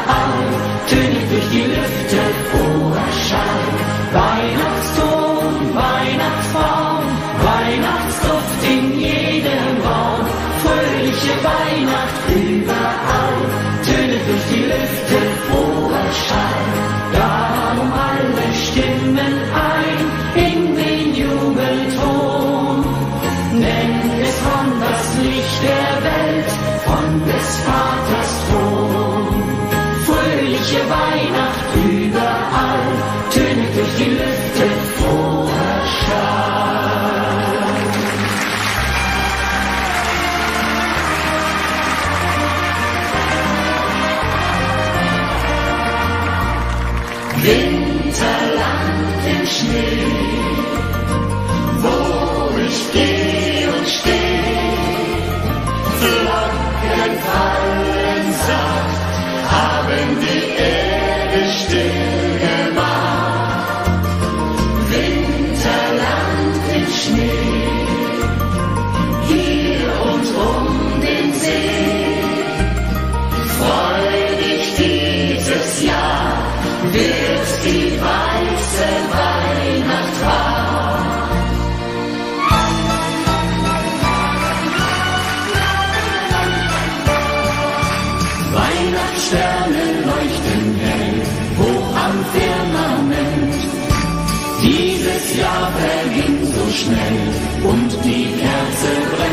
überall, tönet durch die Lüfte froher Schall. Weihnachtston, Weihnachtsbaum, Weihnachtsduft in jedem Raum, fröhliche Weihnacht überall, tönet durch die Lüfte froher Schall. Darum alle stimmen ein in den Jubelton, denn es kommt das Licht der Welt von des Vaters Thron. Fröhliche Weihnacht überall, tönet durch die Lüfte froher Schall. Winterland im Schnee, wo ich geh und steh, Flocken fallen sacht, haben die Erde still gemacht. Winterland im Schnee, hier und den See, freu dich dieses Jahr, wird die weiße Weihnacht wahr. Weihnachtssterne leuchten hell, hoch am Firmament. Dieses Jahr verging so schnell und die Kerze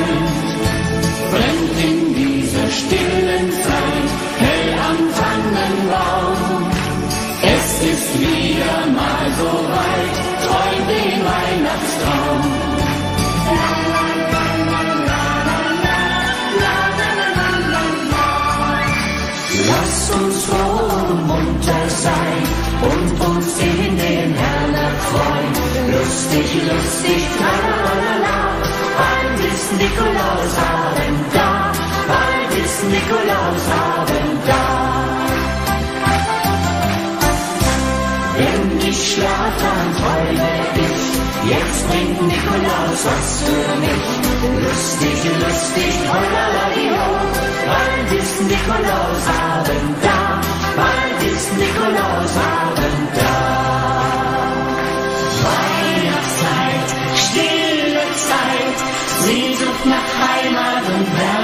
brennt in dieser stillen Zeit, hell am Tannenbaum. Es ist wieder mal so weit, träum den Weihnachtstraum. Lass uns froh und munter sein und uns in den Herrn erfreuen. Lustig, lustig, tralalala, bald ist Nikolausabend da, bald ist Nikolausabend da. Wenn ich schlaf, dann träume ich, jetzt bringt Nikolaus was für mich. Lustig, lustig, hollaladio, bald ist Nikolausabend da, bald ist Nikolausabend da. Weihnachtszeit, stille Zeit, Sehnsucht nach Heimat und Wärme.